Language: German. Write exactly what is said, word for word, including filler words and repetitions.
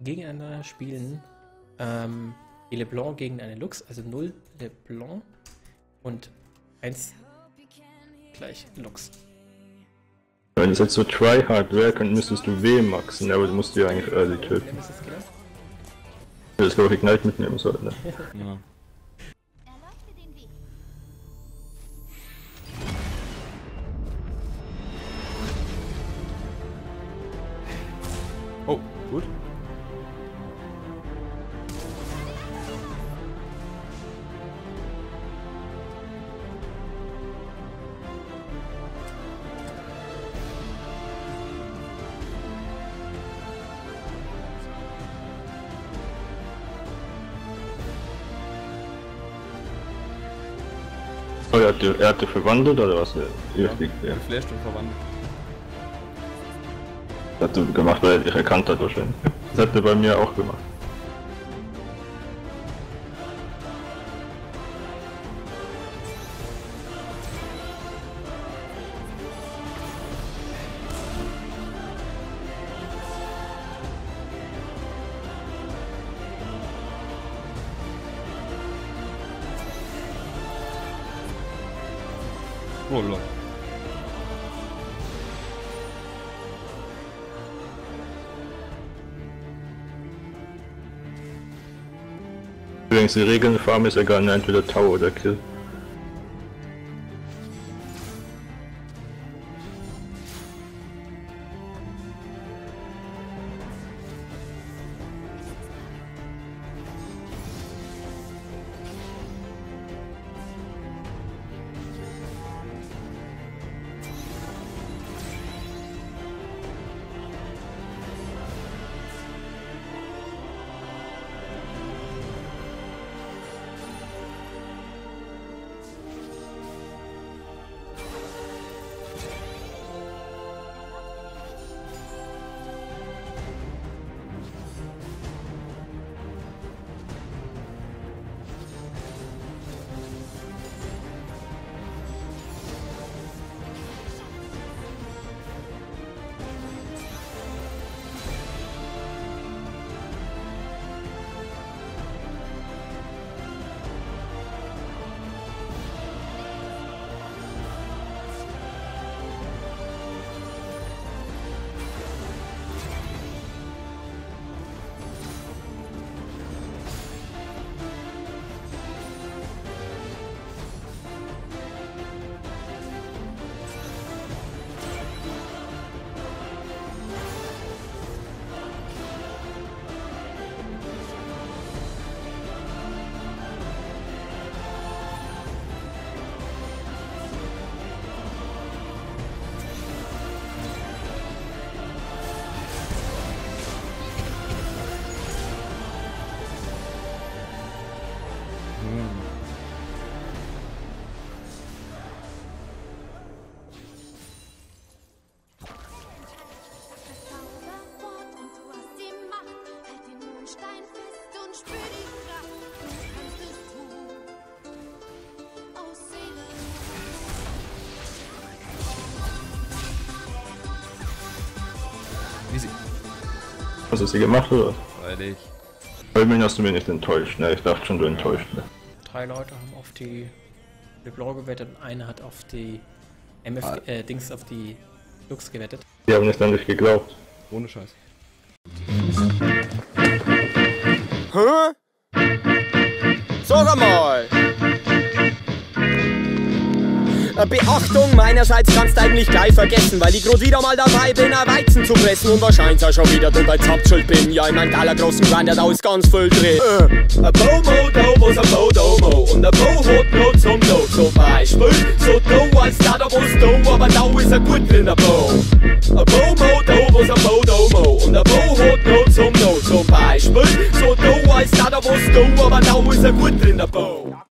gegeneinander spielen ähm, die LeBlanc gegen eine Lux, also null LeBlanc und eins gleich Lux. Wenn es jetzt so tryhard wäre, dann müsstest du W maxen, aber du musst die eigentlich early töten. Das glaube ich Ignite mitnehmen soll, ne? Ja. Oh, gut. Oh, er hat die, er hat die verwandelt oder was? Ja, richtig, ja. Geflasht und verwandelt. Das hat er gemacht, weil er dich erkannt hat wahrscheinlich. Das hat er bei mir auch gemacht. Oh lol. Übrigens, die Regeln Farm ist egal, entweder Tower oder Kill. Easy. Hast du sie gemacht oder? Freilich. Bei mir hast du mich nicht enttäuscht, ne? Ich dachte schon, du enttäuscht, ne? Drei Leute haben auf die LeBlanc gewettet und einer hat auf die M F, äh, Dings auf die Lux gewettet. Die haben nicht an dich geglaubt. Ohne Scheiß. Hä? Sag mal! Beachtung meinerseits kannst eigentlich gleich vergessen, weil ich grad wieder mal dabei bin, ein Weizen zu pressen. Und wahrscheinlich auch schon wieder du als Hauptschuld bin. Ja, in meinem geiler großen Grinder, da ist ganz viel drin. Äh. A Bomo, do was a Bodomo. Und a Bo hat noch zum Do zum Beispiel. So do als da, da was do, aber da ist er gut drin, a Bo. A Bomo, do was a Bodomo. Und a Bo hat noch zum Do zum Beispiel. So do als da, da was do, aber da ist er gut drin, a Bo.